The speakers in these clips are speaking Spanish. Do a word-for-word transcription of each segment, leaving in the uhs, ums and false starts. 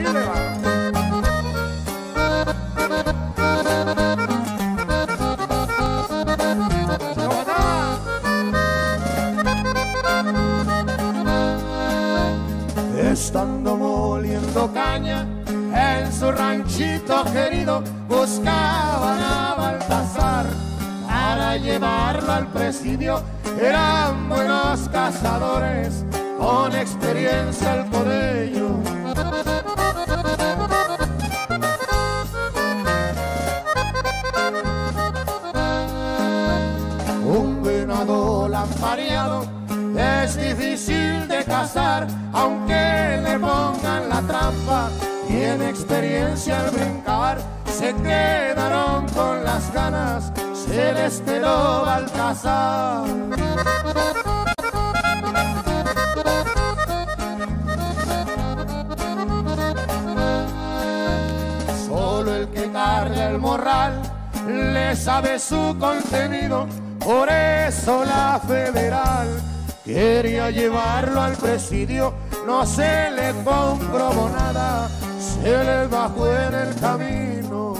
le va. Estando moliendo caña en su ranchito querido, buscaban a Baltasar para llevarlo al presidio. Eran buenos cazadores, con experiencia el codello. Un venado lampareado es difícil de cazar, aunque le pongan la trampa. Tiene experiencia al brincar, se quedaron con las ganas, se les quedó Baltasar. Solo el que carga el morral le sabe su contenido, por eso la federal quería llevarlo al presidio. No se le comprobó nada, se le bajó en el camino.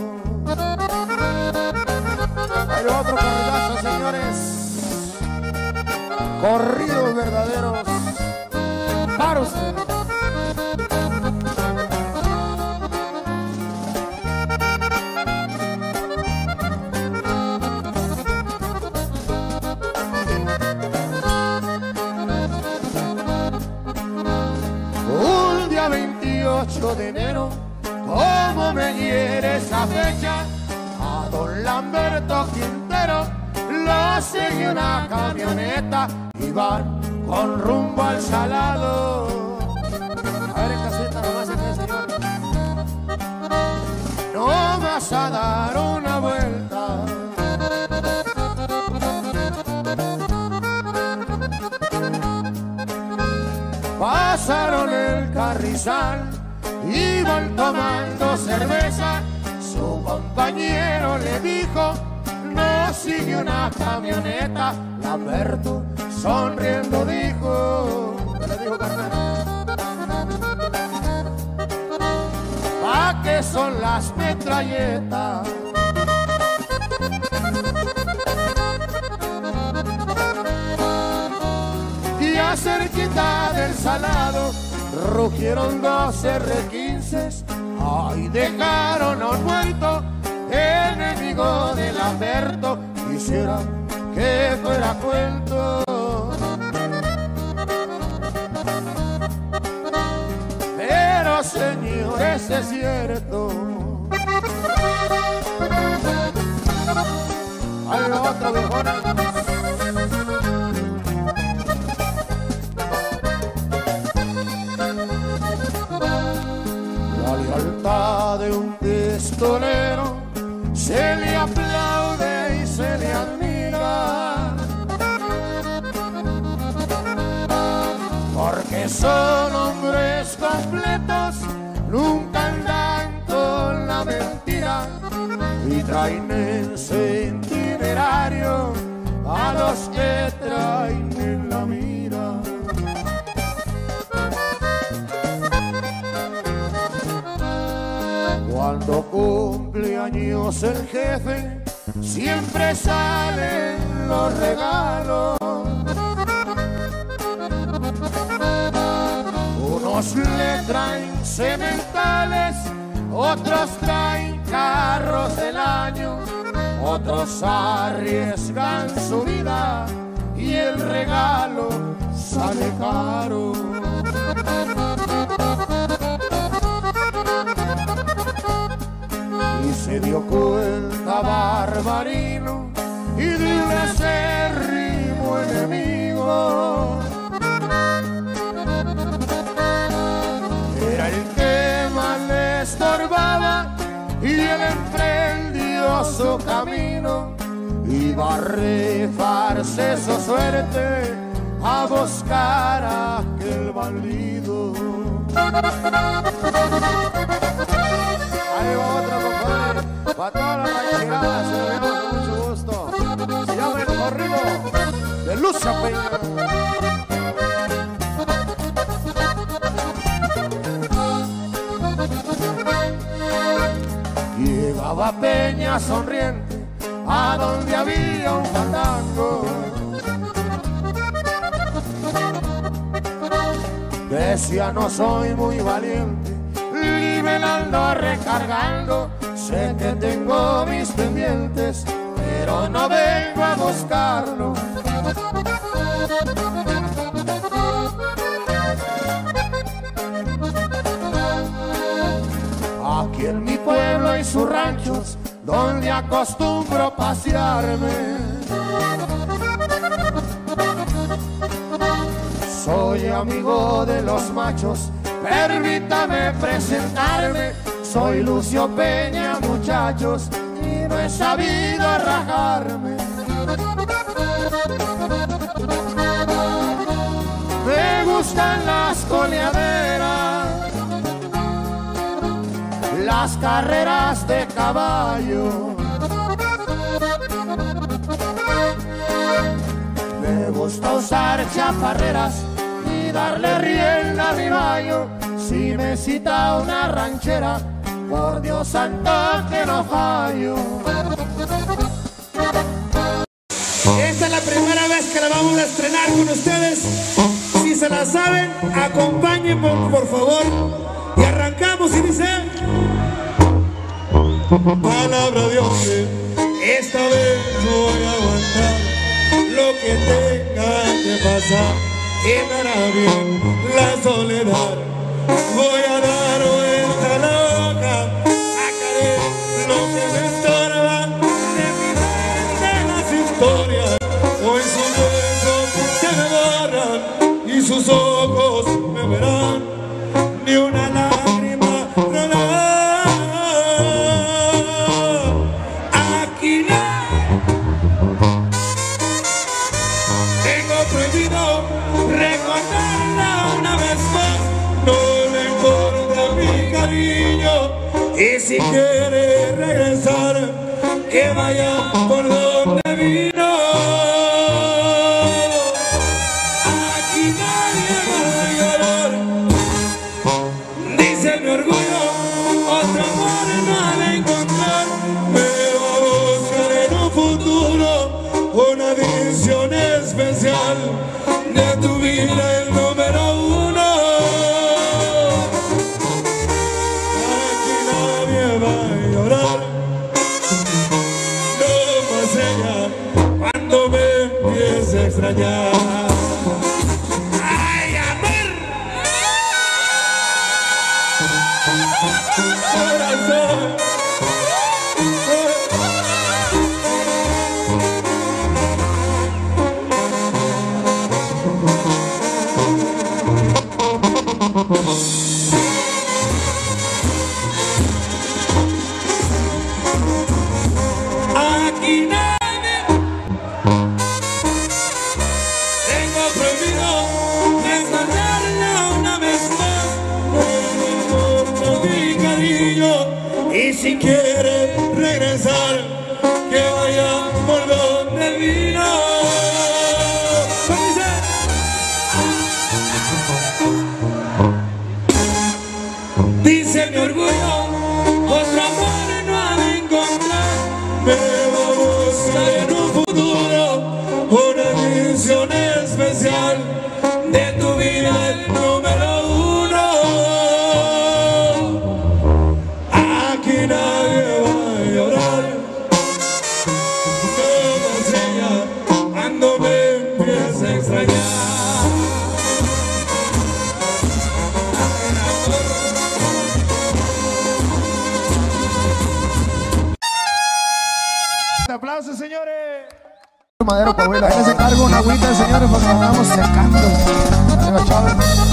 Hay otro corridazo, señores. Corridos verdaderos. Para usted. veintiocho de enero, como me hiere esa fecha, a don Lamberto Quintero lo sigue una camioneta y van con rumbo al Salado. A ver en caseta nomás aquí, señor. No vas a dar una vuelta. Pasaron el Carrizal, iban tomando cerveza. Su compañero le dijo, no sigue una camioneta. Lamberto sonriendo dijo, ¿qué le dijo, carnal? ¿Pa' qué son las metralletas? Y cerquita del Salado rugieron dos erre quince, ay, dejaron a un muerto, enemigo de Lamberto. Quisiera que fuera cuento, pero señores, es cierto. Hay otra viejona. De un pistolero se le aplaude y se le admira, porque son hombres completos, nunca andan con la mentira y traen en su itinerario a los que traen en la mira. Cuando cumple años el jefe, siempre salen los regalos. Unos le traen sementales, otros traen carros del año, otros arriesgan su vida y el regalo sale caro. Y se dio cuenta Barbarino y de un acérrimo enemigo era el que más le estorbaba, y él emprendió su camino. Iba a rifarse su suerte a buscar a aquel bandido. Ahí va otra, compadre, para toda la rancherada, se lo vemos con mucho gusto. Se llama El Corrido de Lucha Peña. Llegaba Peña sonriente a donde había un fandango. Decía no soy muy valiente y me la ando recargando. Sé que tengo mis pendientes, pero no vengo a buscarlo. Aquí en mi pueblo hay sus ranchos donde acostumbro pasearme. Soy amigo de los machos, permítame presentarme. Soy Lucio Peña, muchachos, y no he sabido rajarme. Me gustan las coleaderas, las carreras de caballo. Me gusta usar chaparreras y darle rienda a mi gallo. Si me cita una ranchera, por Dios santo que no fallo. Esta es la primera vez que la vamos a estrenar con ustedes. Si se la saben, acompáñenme por favor. Y arrancamos y dice: palabra de hombre, esta vez voy a aguantar lo que tenga que pasar y me hará bien la soledad. Voy a dar vuelta loca, sacaré lo que me estorba de mi de las historias. Hoy sus besos se me borran y sus ojos me verán, ni una lágrima rodar. Aquí no tengo prohibido recordarla una vez más. No le importa mi cariño, y si quiere regresar, que vaya por donde vino. Aquí nadie va a llorar, dice mi orgullo, otro amor no ha de encontrar. Me va a buscar en un futuro una edición especial de tu vida, el número uno. Aquí nadie va a llorar, no más ella cuando me empiece a extrañar. ¡Ay, amor! Corazón. Aquí nadie tengo prohibido desmandarla una vez más. No me importa mi cariño, y si quiere regresar, que vaya por donde vino. Dice mi orgullo, otro amor no ha de encontrar. Me va a buscar en un futuro una edición especial de tu vida, el número uno. Aquí nadie va a llorar, no más ella cuando me empiece a extrañar. Aplausos, señores. Madero, Coahuila. Ahí se carga una agüita, señores, porque nos vamos secando. Arriba, Chávez.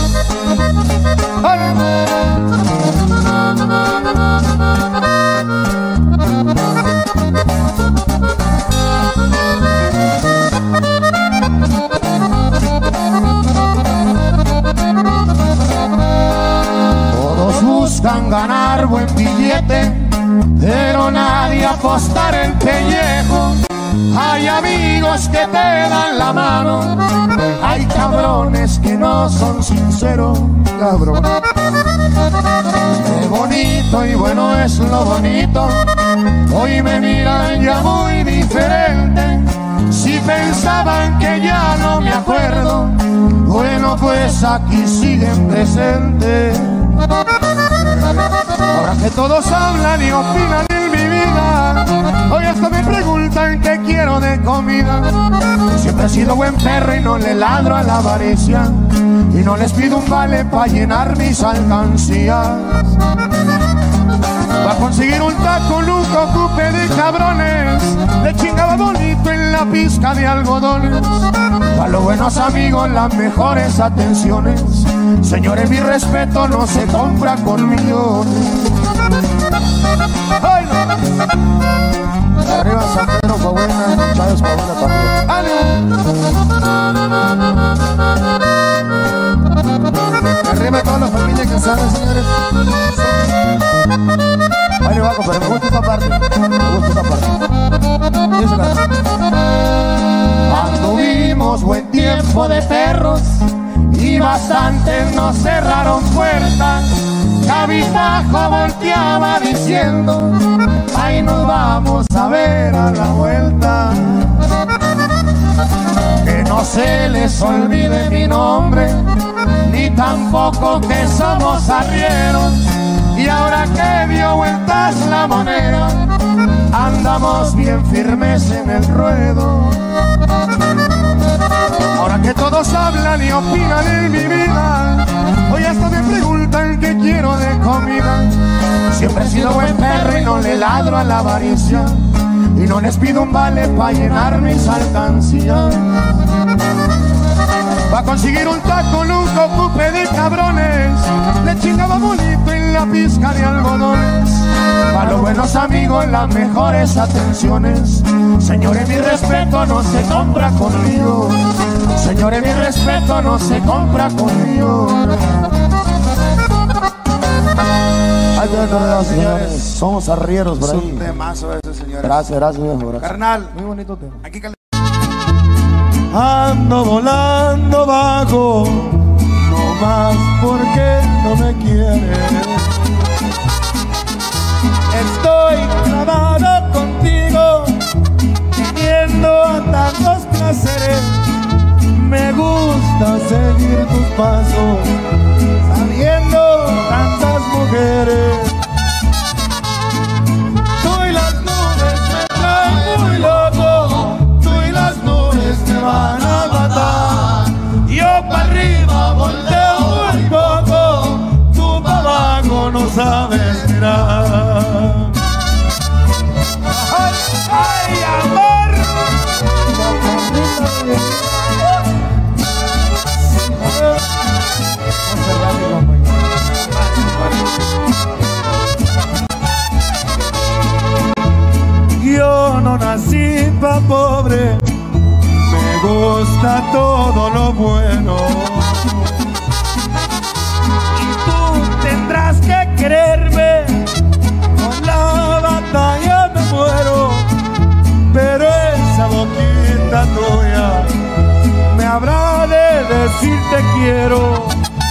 Todos buscan ganar buen billete, pero nadie apostar el pellejo. Hay amigos que te dan la mano, hay cabrones que no son sinceros. Cabrón. Me voy soy bueno es lo bonito. Hoy me miran ya muy diferente. Si pensaban que ya no me acuerdo, bueno pues aquí siguen presentes. Ahora que todos hablan y opinan en mi vida, hoy hasta me preguntan qué quiero de comida. Siempre he sido buen perro y no le ladro a la avaricia, y no les pido un vale para llenar mis alcancías. Para conseguir un taco nunca ocupe de cabrones, le chingaba bonito en la pizca de algodones. Para los buenos amigos las mejores atenciones, señores mi respeto no se compra con millones. ¡Ay, no! Arriba San Pedro, Coahuila, Chávez, Coahuila también. Arriba toda la familia que sale, señores. Ahí le va, compadre, me gusta esta parte. Me gusta esta parte. Anduvimos buen tiempo de perros y bastantes nos cerraron puertas. Cabizbajo volteaba diciendo, ahí nos vamos a ver a la vuelta. Que no se les olvide mi nombre, ni tampoco que somos arrieros. Y ahora que dio vueltas la moneda, andamos bien firmes en el ruedo. Ahora que todos hablan y opinan en mi vida, hoy hasta me preguntan qué quiero de comida. Siempre he sido buen perro y no le ladro a la avaricia, y no les pido un vale para llenar mis alcancías. Pa' conseguir un taco nunca ocupe de cabrones, le chingaba bonito en la pizca de algodones. Pa' los buenos amigos las mejores atenciones, señores mi respeto no se compra conmigo. Señores mi respeto no se compra conmigo. Ay, de verdad, señores, somos arrieros por ahí. Es un temazo ese, señores. Gracias, gracias, viejo, gracias. Carnal, muy bonito tema. aquí cal... Ando volando bajo, no más porque no me quieres. Estoy clavado contigo, teniendo tantos placeres. Me gusta seguir tus pasos, sabiendo tantas mujeres. Tú y las nubes me traen muy loco, tú y las nubes me van a matar. Yo para arriba volteo muy poco, tú para abajo no sabes mirar. ¡Ay, ay, amor! Yo no nací pa' pobre, me gusta todo lo bueno. Y tú tendrás que quererme, con la batalla me muero. Pero esa boquita tuya me habrá de decir te quiero.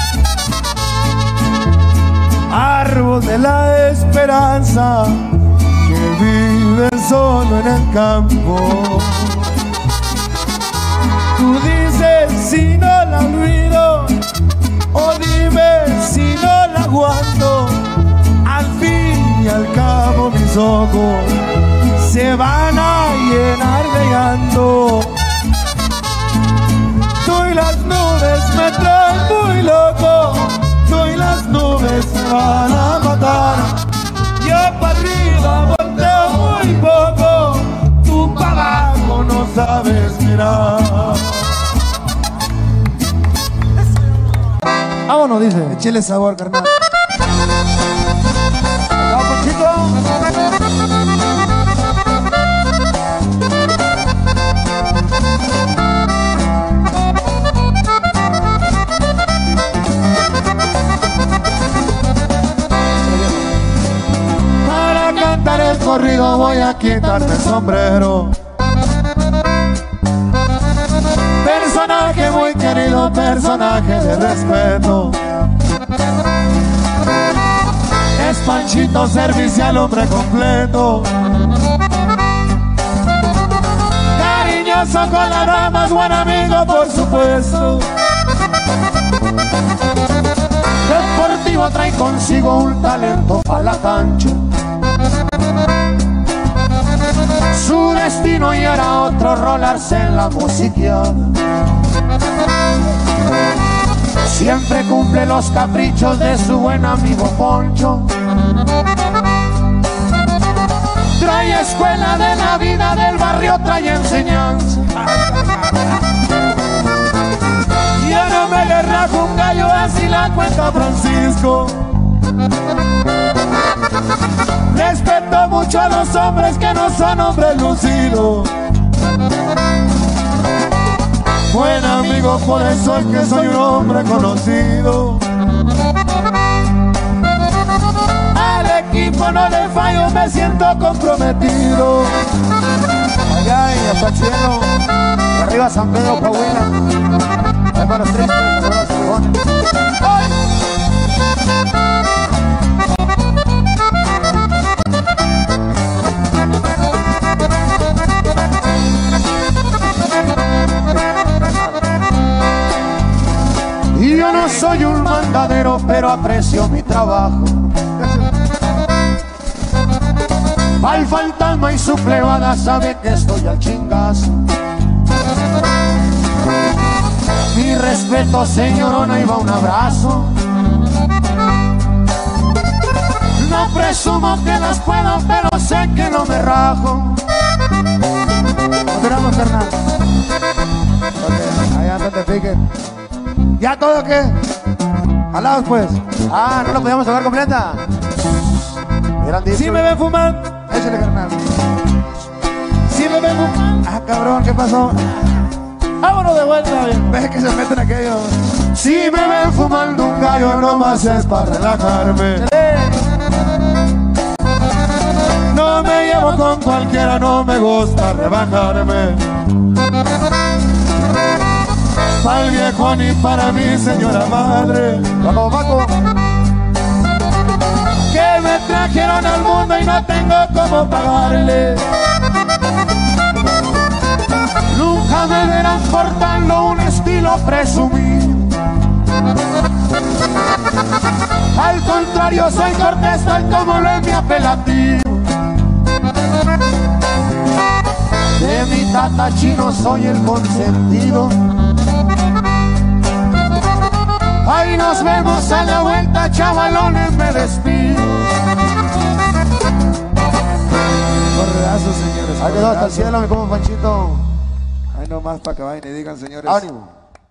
Árbol de la esperanza que vive solo en el campo. Tú dices si no la olvido, o dime si no la aguanto. Al fin y al cabo mis ojos se van a llenar de llanto. Tú y las nubes me traen muy loco, tú y las nubes me van a matar. Yo para arriba volteo muy poco, tú para abajo no sabes mirar. Vámonos, dice. Échale sabor, carnal. Vamos, Ponchito. Para cantar el corrido voy a quitarme el sombrero. Personaje muy querido, personaje de respeto. Panchito servicial, hombre completo. Cariñoso con las damas, buen amigo por supuesto. Deportivo, trae consigo un talento para la cancha. Su destino y era otro, rolarse en la musiqueada. Siempre cumple los caprichos de su buen amigo Poncho. Trae escuela de la vida del barrio, trae enseñanza. Yo no me le rajo un gallo, así la cuenta Francisco. Respeto mucho a los hombres que no son hombres lucidos. Buen amigo, por eso es que soy un hombre conocido. Al equipo no le fallo, me siento comprometido. Allá y hasta el cielo. Y arriba San Pedro, Coahuila. Ahí para los tristes, para los fregones. Y yo no soy un mandadero, pero aprecio mi trabajo. Al fantasma y su plebada sabe que estoy al chingazo. Mi respeto, señorona, y va un abrazo. No presumo que las puedo, pero sé que no me rajo. Esperamos, carnal. Ok, allá no te piques. ¿Ya todo qué? Jalados pues. Ah, ¿no lo podíamos hablar completa? Si me ven fumar, échale, carnal. si me ven fumar, Ah, cabrón, ¿qué pasó? vámonos de vuelta, bien. Ves que se meten aquellos. Si me ven fumando un gallo, nomás es para relajarme. No me llevo con cualquiera, no me gusta rebajarme. Para el viejo ni para mí, señora madre. Paco, Paco. Que me trajeron al mundo y no tengo cómo pagarle. Nunca me verán portando un estilo presumido. Al contrario, soy cortés tal como lo es mi apelativo. De mi tata chino soy el consentido. Ahí nos vemos a la vuelta, chavalones, me despido. Correazo, señores. Ahí quedó hasta el cielo, mi como Panchito. Ahí nomás para que vayan y digan, señores. Ánimo.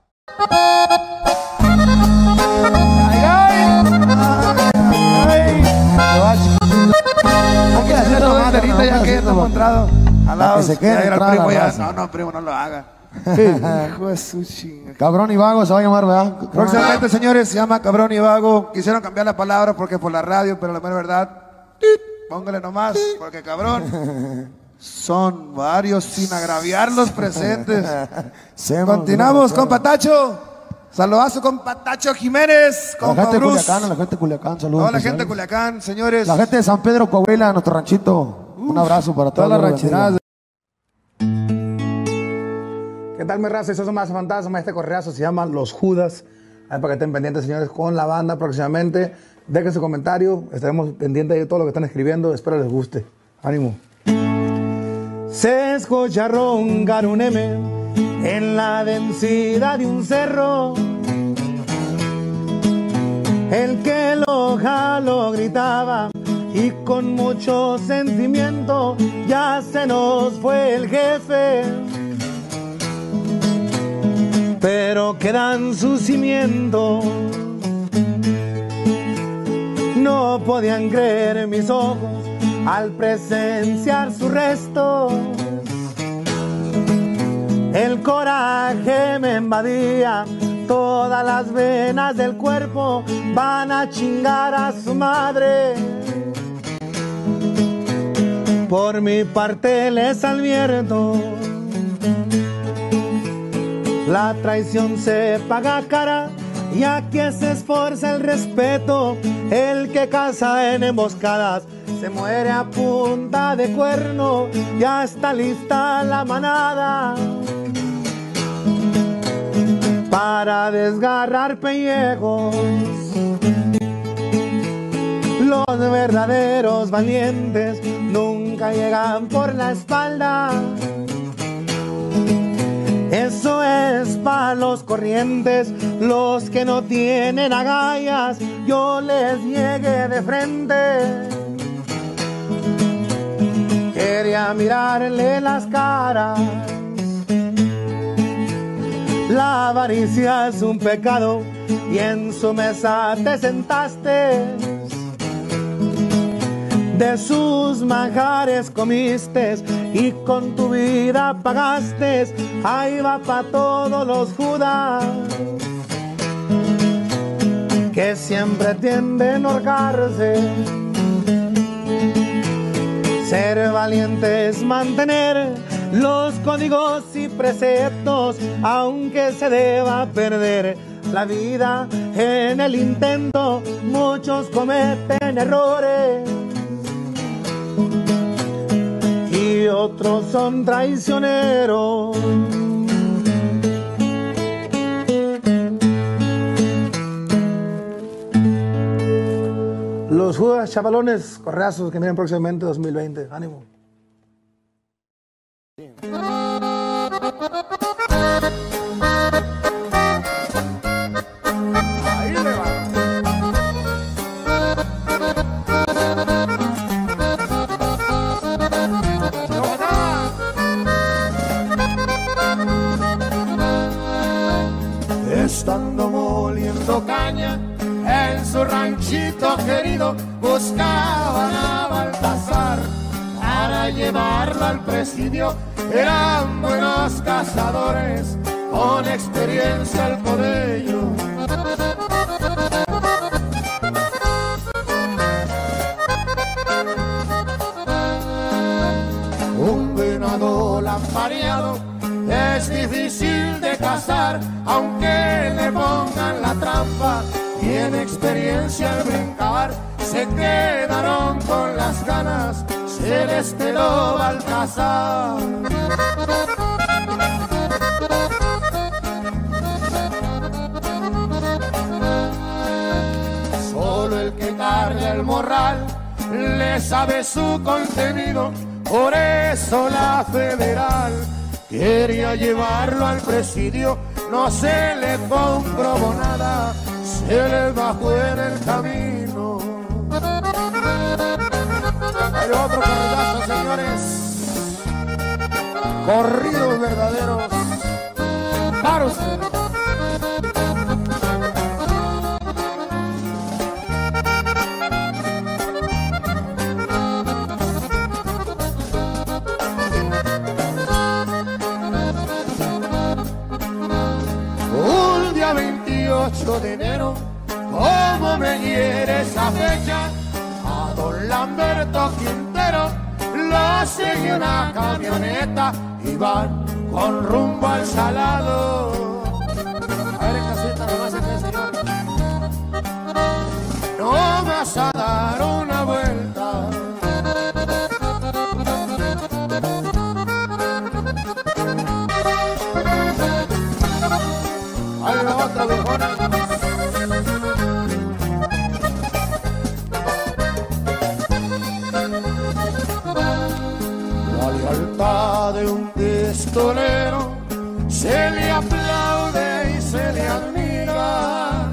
Ay, ay. Ay, ay. Hay que hacer una banderita ya que está encontrado. Al que se quede ya era el entrada primo la ya. raza. No, no, primo, no lo haga. Hijo de su chinga. Cabrón y vago se va a llamar, ¿verdad? Próximamente, señores, se llama Cabrón y Vago. Quisieron cambiar la palabra porque por la radio, pero la mera verdad, póngale nomás, porque cabrón, son varios sin agraviar los presentes. Continuamos con Patacho. Saludazo con Patacho Jiménez, La con gente de Bruce. Culiacán, la gente de Culiacán, saludos. Toda la gente de especiales. Culiacán, señores. La gente de San Pedro, Coahuila, nuestro ranchito. Un abrazo para Todas todos. las rancheradas. ¿Qué tal, mi raza? Eso es más fantasma. Este correazo se llama Los Judas. Ahí para que estén pendientes, señores, con la banda próximamente. Dejen su comentario. Estaremos pendientes de todo lo que están escribiendo. Espero les guste. Ánimo. Se escucha roncar un M en la densidad de un cerro. El que lo jaló gritaba y con mucho sentimiento ya se nos fue el jefe. Pero quedan sus cimientos. No podían creer mis ojos al presenciar sus restos. El coraje me invadía, todas las venas del cuerpo van a chingar a su madre. Por mi parte les advierto, la traición se paga cara y aquí se esfuerza el respeto. El que caza en emboscadas se muere a punta de cuerno. Ya está lista la manada para desgarrar pellejos. Los verdaderos valientes nunca llegan por la espalda. Eso es para los corrientes, los que no tienen agallas, yo les llegué de frente. Quería mirarle las caras. La avaricia es un pecado y en su mesa te sentaste. De sus manjares comiste y con tu vida pagaste. Ahí va pa' todos los Judas que siempre tienden a ahorcarse. Ser valiente es mantener los códigos y preceptos, aunque se deba perder la vida en el intento. Muchos cometen errores y otros son traicioneros. Los Judas chavalones, correazos que vienen próximamente dos mil veinte. Ánimo. Ahí le va. Estando moliendo caña en su ranchito querido, buscaban a Baltasar para llevarlo al presidio. Eran buenos cazadores con experiencia al podello. Un venado lampareado es difícil de cazar, aunque le pongan la trampa. Tiene experiencia al brincar, se quedaron con las ganas, se les quedó Baltasar. Solo el que carga el morral le sabe su contenido, por eso la federal quería llevarlo al presidio. No se le comprobó nada, se le bajó en el camino. Hay otro corridazo, señores. Corridos verdaderos para usted. Un día veintiocho de enero, como me hiere esa fecha, a don Lamberto Quintero lo sigue una camioneta y van con rumbo al Salado. A ver, casita, nomás acá, señor. No vas a dar una vuelta. Hay la otra viejona. La lealtad de un pistolero se le aplaude y se le admira,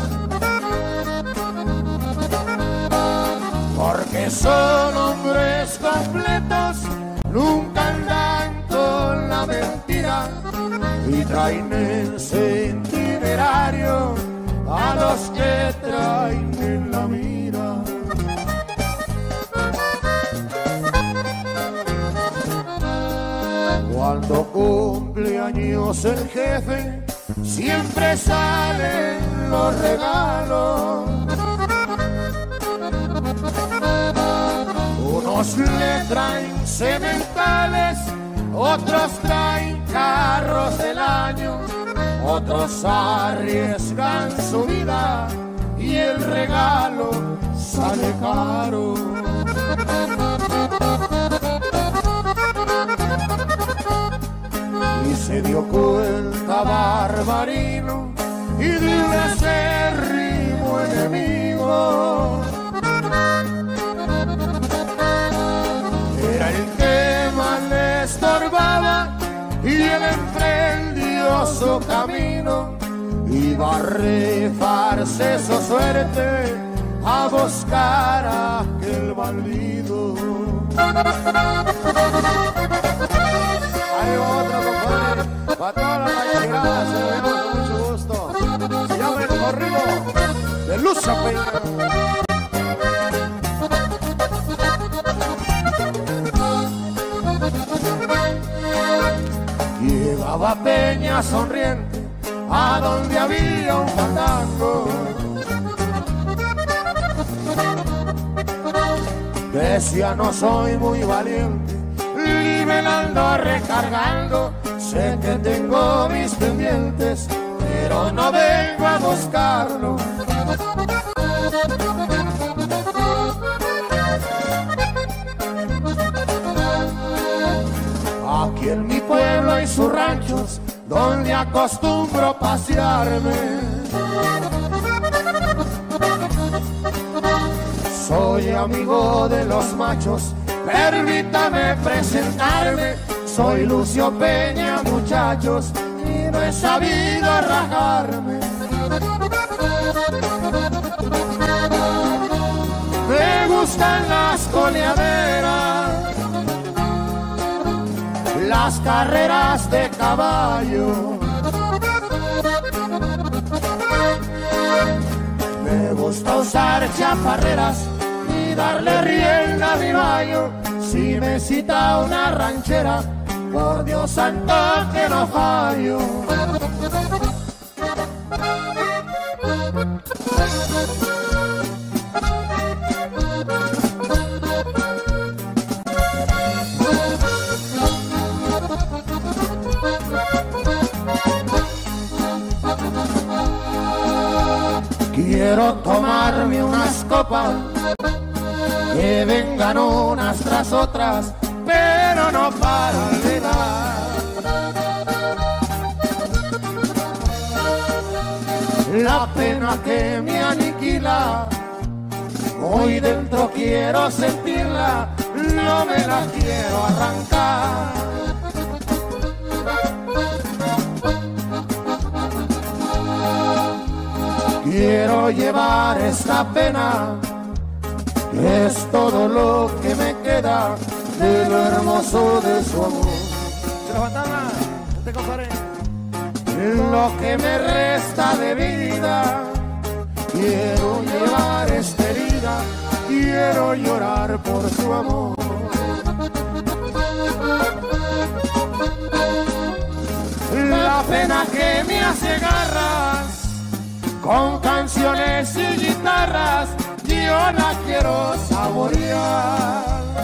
porque son hombres completos, nunca andan con la mentira y traen ese itinerario a los que traen en la mira. Cuando cumple años el jefe, siempre salen los regalos. Unos le traen sementales, otros traen carros del año, otros arriesgan su vida y el regalo sale caro. Y se dio cuenta Barbarino y de un acérrimo enemigo era el que más le estorbaba, y él emprendió su camino. Iba a rifarse su suerte a buscar a aquel bandido. Hay otra, compadre, para toda la rancherada, se lo vemos con mucho gusto. Se llama El Corrido de Lucha Peña. Llegaba Peña sonriente a donde había un fandango. Decía: no soy muy valiente y me la ando recargando. Sé que tengo mis pendientes, pero no vengo a buscarlo. Aquí en mi pueblo hay sus ranchos donde acostumbro pasearme. Soy amigo de los machos, permítame presentarme. Soy Lucio Peña, muchachos, y no he sabido rajarme. Me gustan las coleaderas, las carreras de caballo. Me gusta usar chaparreras y darle rienda a mi gallo. Si me cita una ranchera, por Dios santo que no fallo. Quiero tomarme unas copas, que vengan unas tras otras, pero no paran de dar. La pena que me aniquila, hoy dentro quiero sentirla, no me la quiero arrancar. Quiero llevar esta pena, que es todo lo que me queda de lo hermoso de su amor. Lo que me resta de vida, quiero llevar esta herida, quiero llorar por su amor. La pena que me hace garras, con canciones y guitarras, yo la quiero saborear.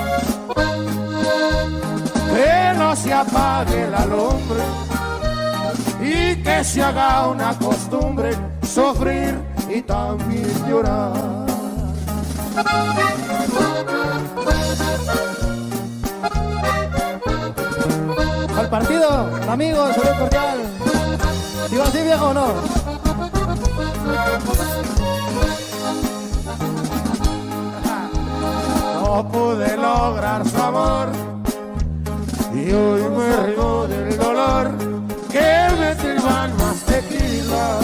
Que no se apague la lumbre y que se haga una costumbre sufrir y también llorar. Al partido, amigos, saludo cordial. ¿Digo así, viejo, o no? No pude lograr su amor y hoy me río del dolor que me sirvan más tequila.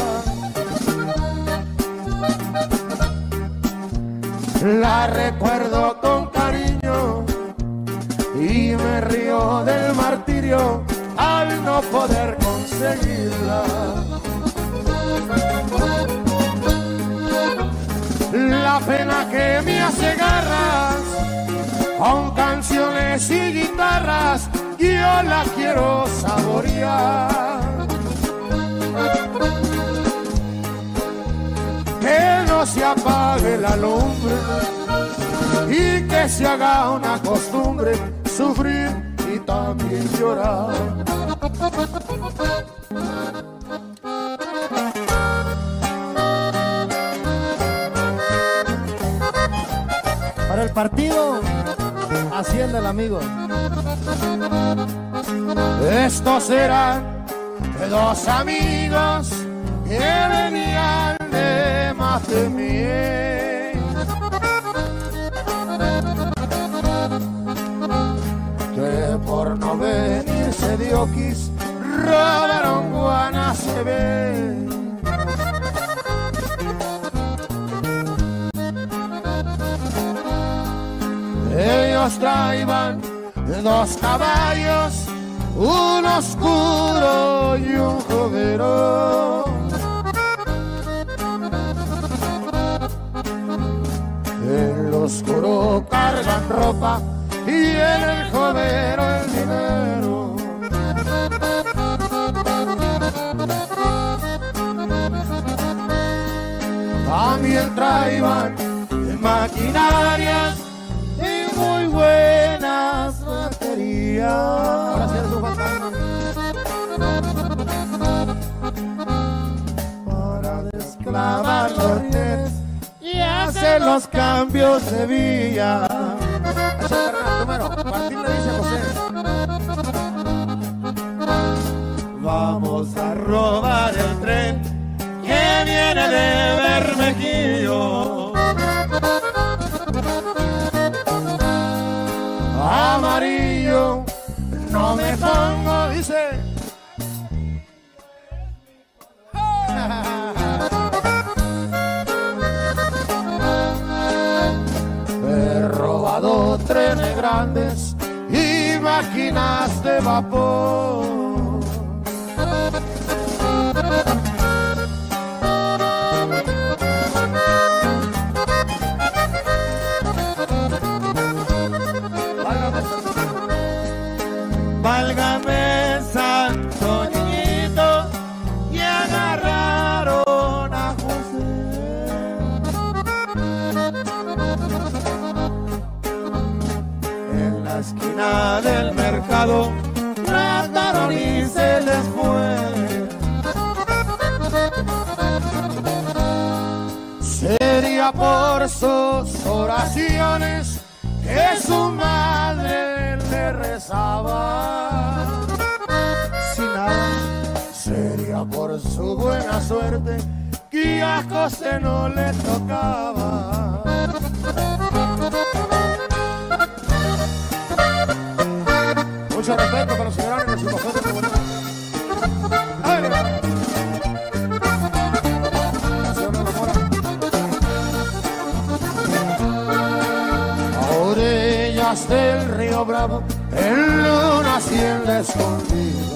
La recuerdo con cariño y me río del martirio al no poder conseguirla. La pena que me hace garras, con canciones y guitarras, yo la quiero saborear. Que no se apague la lumbre y que se haga una costumbre sufrir y también llorar. partido asciende el amigo. Estos eran dos amigos que venían de Matemie, que por no venirse de Oquis robaron Guanacebé. Ellos traían dos caballos, un oscuro y un jovero. En el oscuro cargan ropa y en el jovero el dinero. También traían maquinarias y muy buenas baterías. Ahora sí eres un fantasma. Para desclavar los nets y hacer los cambios de vía. Eso es Fernando, número. Martín le dice a José: vamos a robar el tren que viene de Bermejillo. Amarillo no me pongo, dice. He robado trenes grandes y máquinas de vapor. Válgame santo niñito, y agarraron a José. En la esquina del mercado trataron y se les fue. Sería por sus oraciones que su madre le rezaba. Si nada, sería por su buena suerte que a José no le tocaba. Mucho respeto para los señores de su cofete de bonito. Del río Bravo, en una hacienda escondida,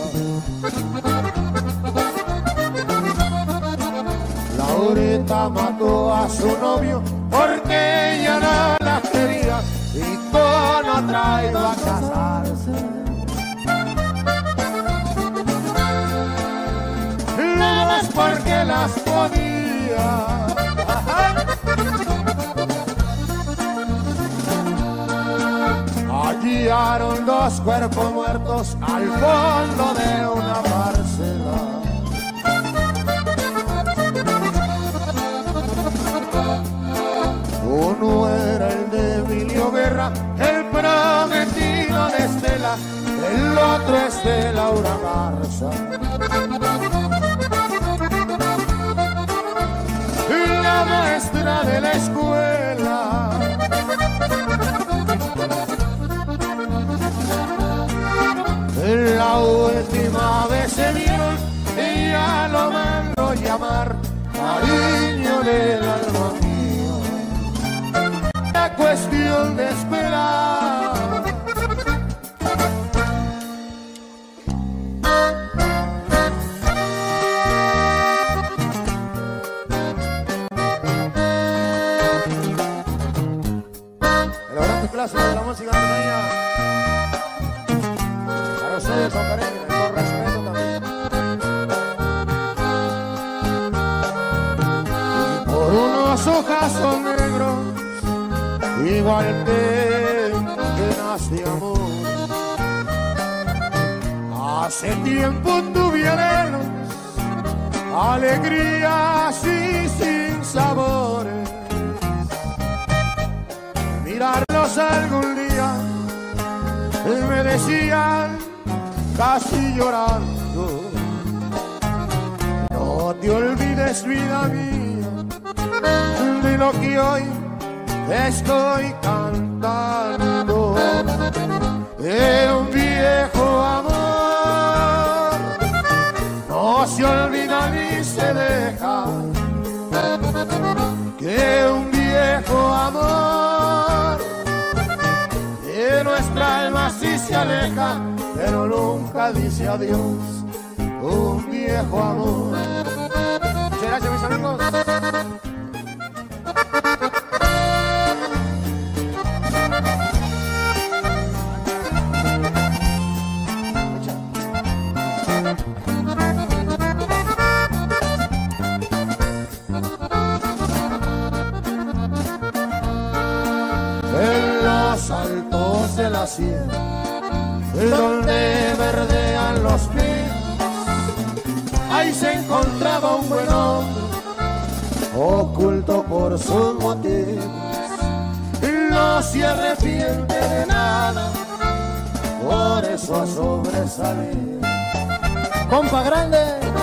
Laurita mató a su novio porque ella no la quería y con otra iba a casarse. Nada más porque las podía. Hallaron dos cuerpos muertos al fondo de una parcela. Uno era el de Emilio Guerra, el prometido de Estela, el otro es de Laura Garza. La maestra de la escuela. La última vez se vieron y ya lo mando llamar cariño del alma mío. La cuestión de esperar. El orante clásico de la música armenia. Para ustedes con cariño y con respeto también. Y por unos ojazos negros, igual que penas de amor. Hace tiempo tuve anhelos, alegrías y sin sabores. Mirar verlos algún día me decían casi llorando, no te olvides, vida mía, de lo que hoy estoy cantando. De un viejo amor no se olvida ni se deja, que un viejo amor de nuestra alma sí se aleja, pero nunca dice adiós. Un viejo amor. Muchas gracias, mis amigos. En los altos de la sierra, donde verdean los pinos, ahí se encontraba un buen hombre, oculto por sus motivos. No se arrepiente de nada, por eso ha sobresalido. Compa grande.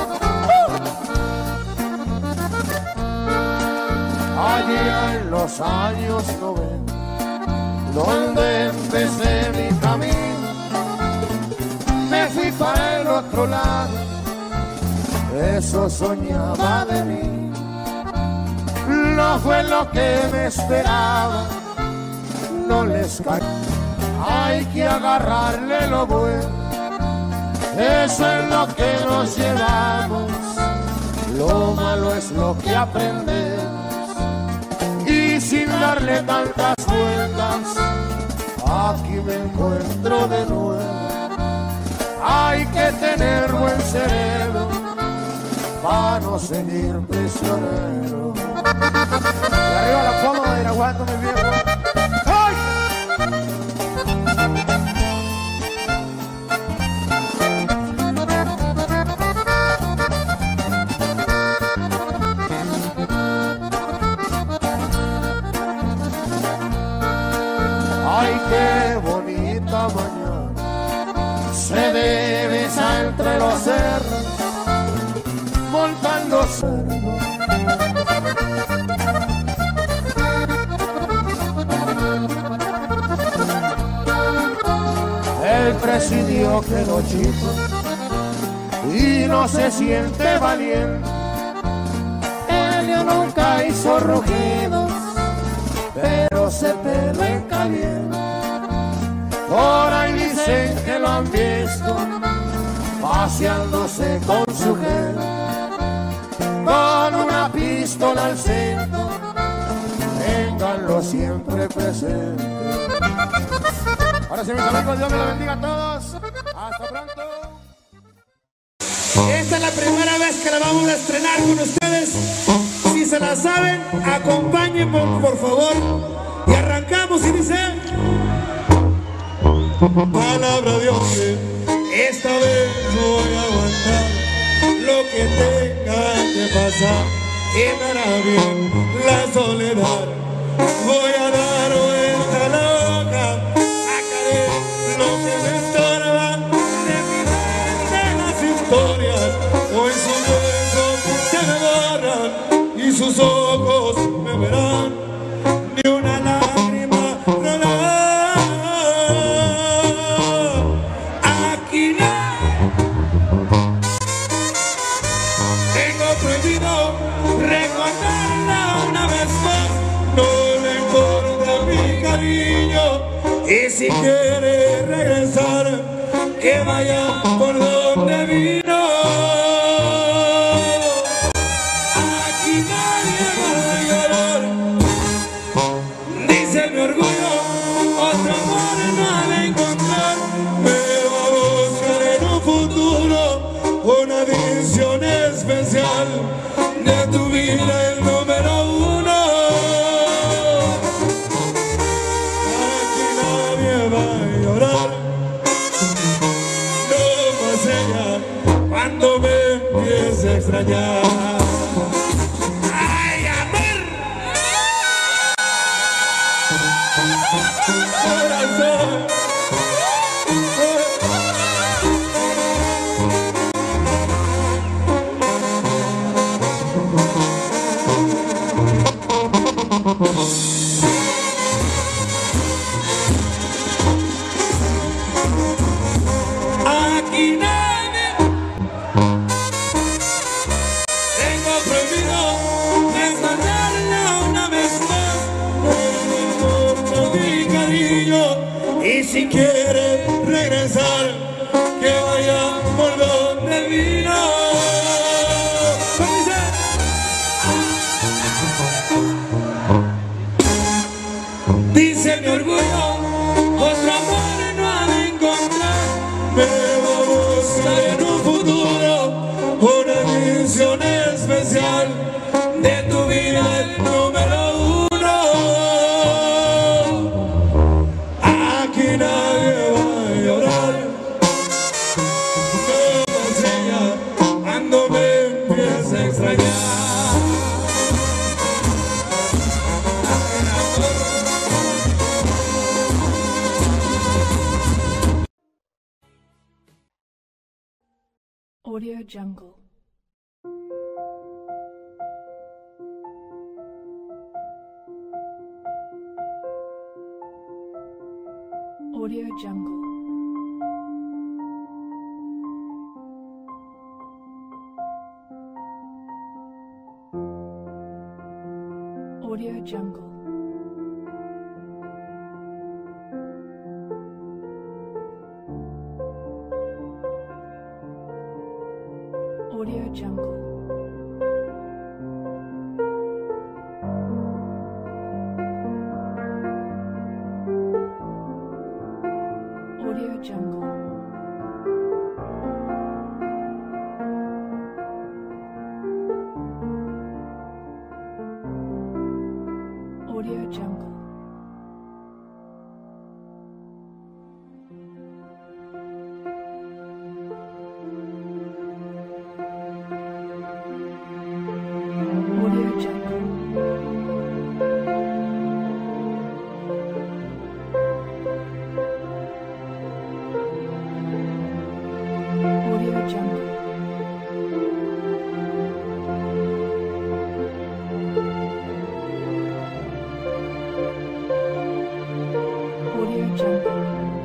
Allá en los años noventa, donde empecé mi camino, me fui para el otro lado, eso soñaba de mí. No fue lo que me esperaba, no les cayó. Hay que agarrarle lo bueno, eso es lo que nos llevamos, lo malo es lo que aprendemos. Y sin darle tantas vueltas, aquí me encuentro de nuevo. Hay que tener buen cerebro para no seguir prisionero. Y arriba la fama de Iraguato, mi viejo. ¡Ay! Ay, qué bonita mañana se divisa entre los cerros, montando cerros. El presidio quedó chico y no se siente valiente. Helio nunca hizo rugidos, pero se pelo en caliente. Por ahí dicen que lo han visto paseándose con su gente, con una pistola al centro, ténganlo siempre presente. Ahora sí, mis amigos, Dios me lo bendiga a todos. Hasta pronto. Esta es la primera vez que la vamos a estrenar con ustedes. Si se la saben, acompáñenme por favor. Y arrancamos y dice: palabra de hombre, esta vez no voy a aguantar lo que tenga que pasar. Y me hará bien la soledad. Voy a dar vuelta loca, sacaré lo que me estorba de mi mente, las historias. Hoy sus besos se me borran y sus ojos me verán. Ni una lágrima rolará. Aquí no tengo prohibido recordarla una vez más. No le importa mi cariño, y si quiere regresar, que vaya por donde vino. Aquí nadie va a llorar, dice mi orgullo, otro amor no ha de encontrar. Me va a buscar en un futuro una edición especial de tu vida, el número uno. Aquí nadie va a llorar, no más ella. Y si quiere regresar, que vaya por donde vino. Dice mi orgullo, otro amor no ha de encontrar. Me debo buscar en un futuro una edición especial de tu vida, el número uno. Aquí nadie va a llorar como ella cuando me empieza a extrañar. Audio Jungle. Audio Jungle. Audio Jungle. Audio Jungle. Audio Jungle. Audio Jungle. Audio Jungle. Audio Jungle. Audio Jungle.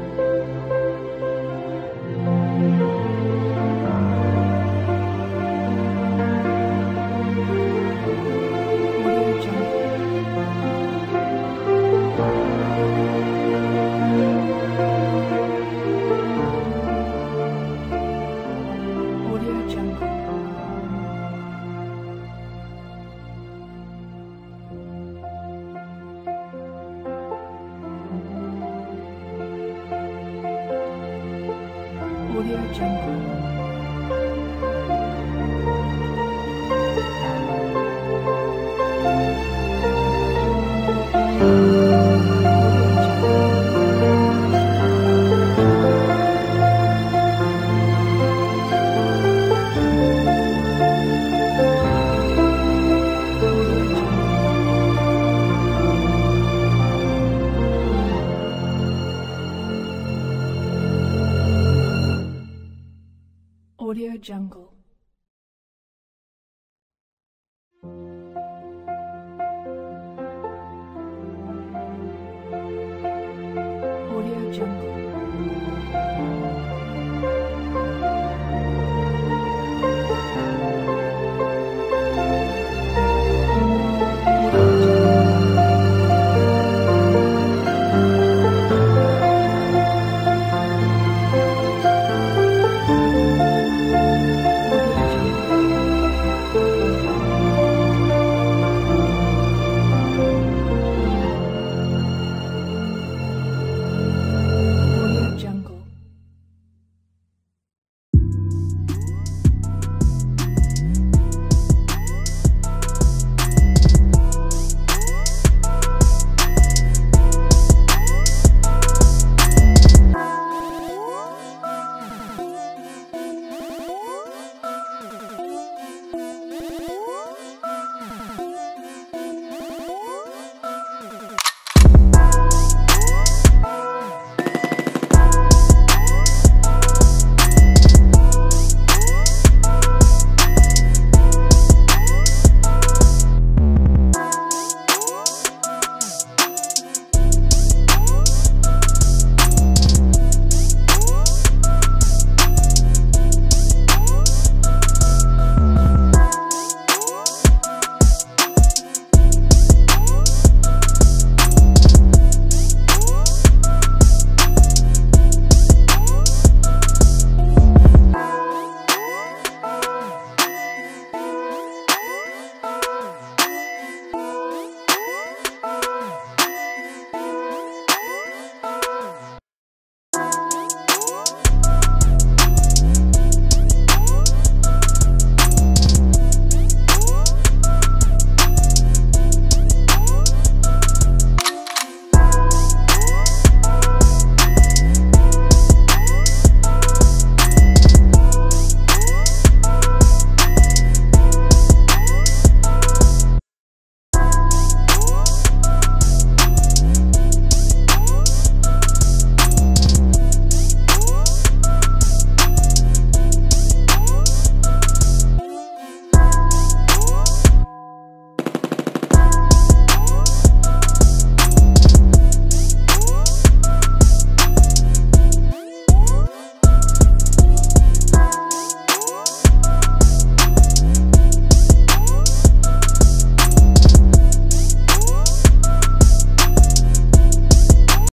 Audio Jungle. Audio Jungle. Audio Jungle. Audio Jungle.